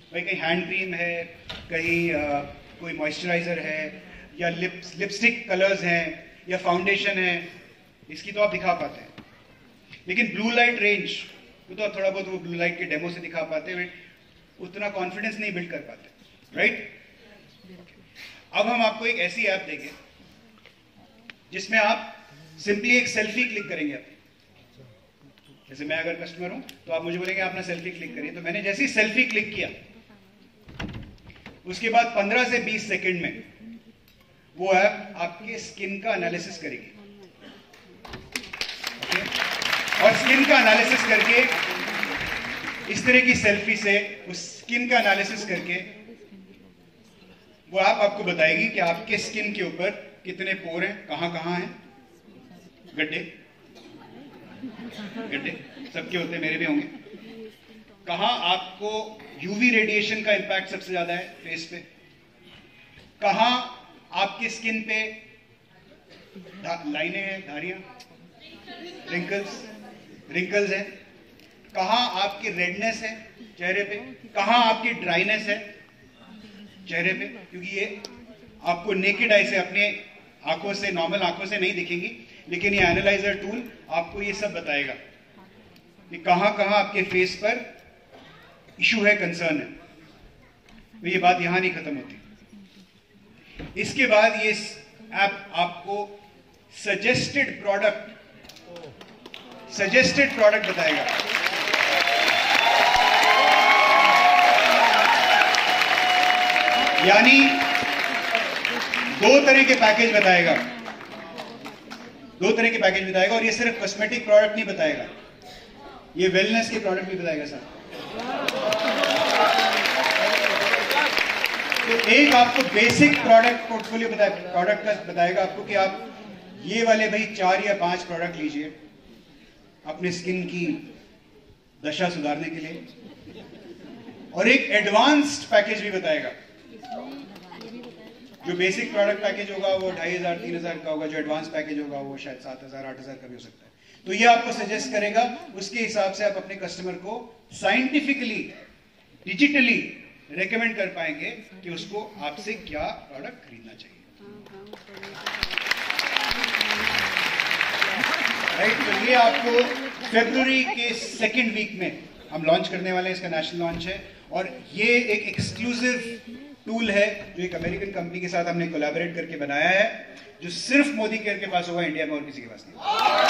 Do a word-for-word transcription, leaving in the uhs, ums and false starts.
भाई कहीं hand cream है, कहीं आ, कोई मॉइस्चराइजर है, या लिप लिपस्टिक कलर्स हैं, या फाउंडेशन है, इसकी तो आप दिखा पाते हैं। लेकिन ब्लू लाइट रेंज वो तो थोड़ा बहुत वो ब्लू लाइट के डेमो से दिखा पाते हैं, उतना कॉन्फिडेंस नहीं बिल्ड कर पाते, राइट? अब हम आपको एक ऐसी ऐप देंगे जिसमें आप सिंपली एक सेल्फी क्लिक करेंगे अपनी। जैसे मैं अगर कस्टमर हूं तो आप मुझे बोलेंगे अपना सेल्फी क्लिक करिए, तो मैंने जैसे ही सेल्फी क्लिक किया उसके बाद पंद्रह से बीस सेकंड में वो ऐप आपके स्किन का एनालिसिस करेगी, ओके? और स्किन का एनालिसिस करके इस तरह की सेल्फी से उस स्किन का एनालिसिस करके वो ऐप आप, आपको बताएगी कि आपके स्किन के ऊपर कितने पोर हैं, कहां कहां हैं, गड्ढे गड्ढे सबके होते हैं, मेरे भी होंगे, कहां आपको यूवी रेडिएशन का इंपैक्ट सबसे ज्यादा है फेस पे, कहां आपकी स्किन पे लाइनें हैं, धारियां, रिंकल्स रिंकल्स है, कहां आपकी रेडनेस है चेहरे पे, कहां आपकी ड्राइनेस है चेहरे पे, क्योंकि ये आपको नेकेड आई से, अपने आंखों से, नॉर्मल आंखों से नहीं दिखेंगी, लेकिन ये एनालाइजर टूल आपको ये सब बताएगा कि कहां कहां आपके फेस पर इशू है, कंसर्न है। तो ये बात यहां नहीं खत्म होती। इसके बाद ये ऐप आपको सजेस्टेड प्रोडक्ट सजेस्टेड प्रोडक्ट बताएगा। यानी दो तरह के पैकेज बताएगा, दो तरह के पैकेज बताएगा, और ये सिर्फ कॉस्मेटिक प्रोडक्ट नहीं बताएगा, ये वेलनेस के प्रोडक्ट भी बताएगा सर। तो एक आपको बेसिक प्रोडक्ट पोर्टफोलियो बताएगा, प्रोडक्ट का बताएगा आपको कि आप ये वाले भाई चार या पांच प्रोडक्ट लीजिए अपने स्किन की दशा सुधारने के लिए, और एक एडवांस्ड पैकेज भी बताएगा। जो बेसिक प्रोडक्ट पैकेज होगा वो ढाई हजार तीन हजार का होगा, जो एडवांस पैकेज होगा वो शायद सात हजार आठ हजार का भी हो सकता है। तो ये आपको सजेस्ट करेगा, उसके हिसाब से आप अपने कस्टमर को साइंटिफिकली, डिजिटली रेकमेंड कर पाएंगे कि उसको आपसे क्या प्रोडक्ट खरीदना चाहिए, राइट? तो ये आपको फरवरी के सेकेंड वीक में हम लॉन्च करने वाले हैं, इसका नेशनल लॉन्च है, और ये एक एक्सक्लूसिव टूल है जो एक अमेरिकन कंपनी के साथ हमने कोलैबोरेट करके बनाया है, जो सिर्फ मोदी केयर के पास होगा, इंडिया में और किसी के पास नहीं।